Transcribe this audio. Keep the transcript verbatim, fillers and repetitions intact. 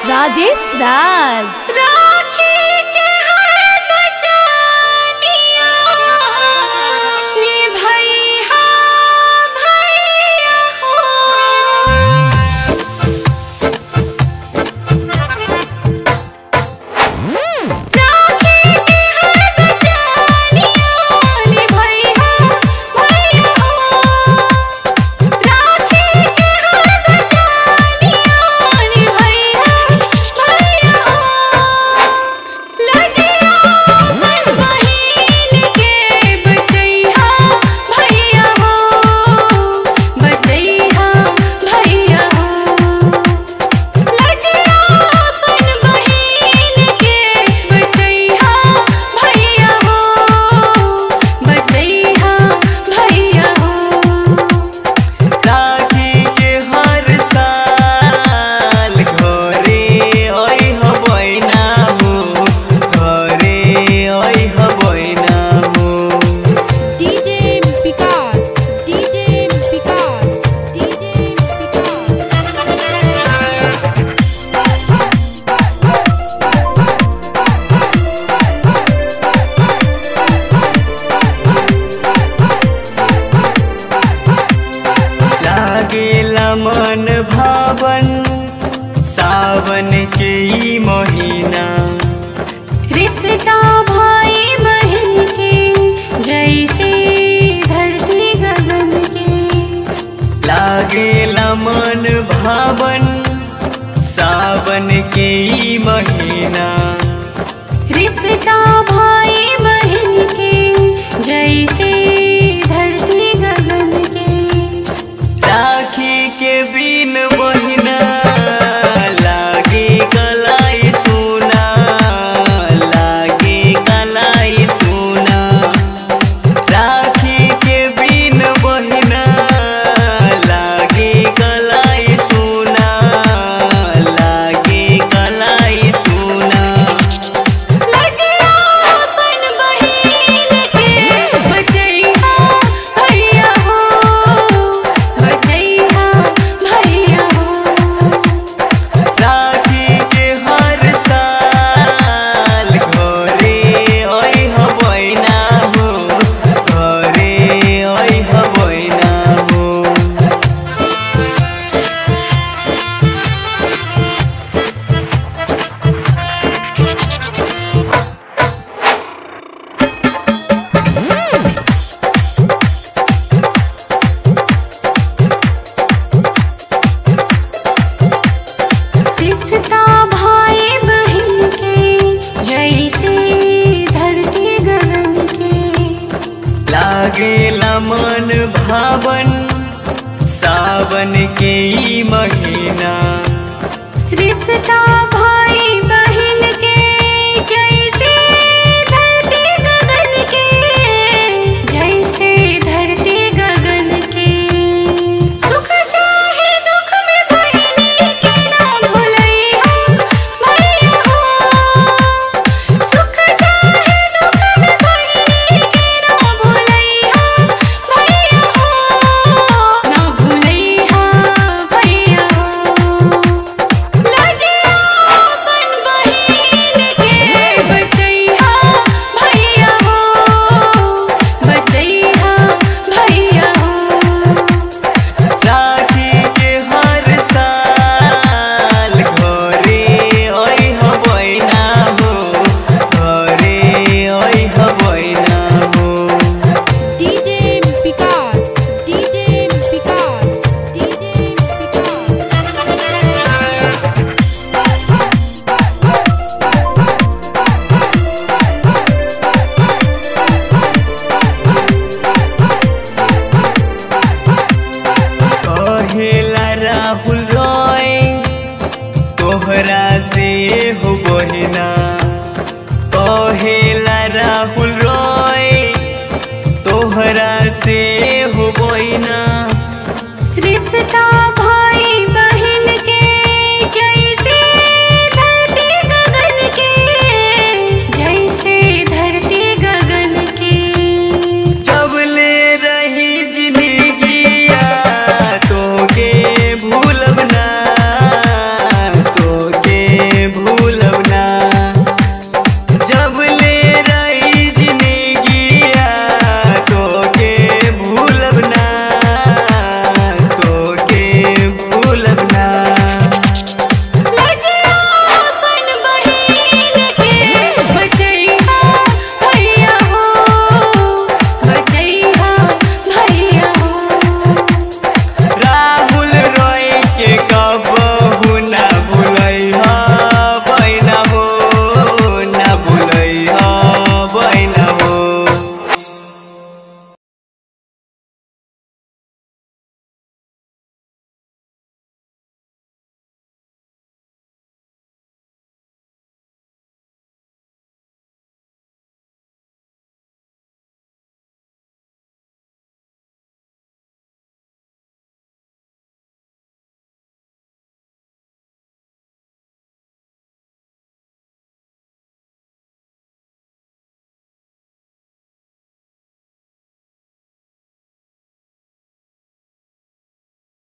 राजेश राज। राखी के हर बचनिया निभैया भैया हो। राखी के हर बचनिया निभैया भैया हो। राखी के हर बचनिया निभैया भैया हो। लजिया मन बहिन के बचैया भैया हो। बचैया भैया हो। लजिया मन बहिन के बचैया भैया हो। बचैया भैया हो। राखी के हर साल घरे अइह बहिना हो। घरे अइह बहिना हो। DJ Vikas, DJ Vikas, DJ लागेला मन भावन सावन के ई महीना। रिश्ता भाई बहन के जैसे धरती गगन के। लागेला मन भावन सावन के ई महीना। रिश्ता भाई बहन के जैसे धरती गगन के। राखी के बिन बहिना लागे कलाई सुना। लागे कलाई सुना। राखी के बिन बहिना लागे कलाई सुना। लागे कलाई सुना। लजिया अपन बहिन के बचैया भैया हो। बचैया भैया हो। राखी के हर साल घरे अइह बहिना हो। घरे अइह बहिना हो। रिश्ता भाई बहन के जैसे धरती गगन के। लागेला मन भावन सावन के ई महीना। रिश्ता भाई बहन के जैसे धरती गगन के। जैसे धरती गगन के। सुख चाहे दुख में बहिनी के ना भुलैया भैया हो। सुख चाहे दुख में बहिनी के ना भुलैया भैया हो। ना भुलैया भैया हो। लजिया अपन बहिन के बचैया भैया हो। बचैया भैया हो। राखी के हर साल घरे अइह बहिना हो। घरे अइह बहिना हो। DJ Vikas, DJ Vikas, DJ कहेला राहुल रॉय तोहरा से हो बहिना। कहेला राहुल रॉय तोहरा से हो बहिना। रिश्ता